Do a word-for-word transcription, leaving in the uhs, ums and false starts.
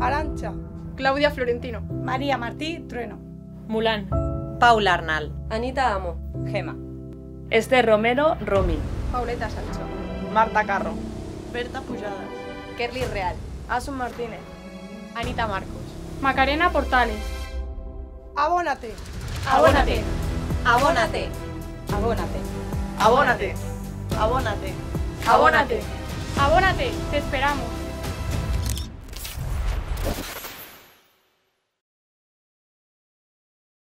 Arancha. Claudia Florentino. María Martí Trueno. Mulán. Paula Arnal. Anita Amo. Gema. Esther Romero Romi. Pauleta Sancho. Marta Carro. Berta Pujadas. Kerly Real. Asun Martínez. Anita Marcos. Macarena Portales. Abónate. Abónate. Abónate. Abónate. Abónate. Abónate. Abónate. Abónate. Te esperamos.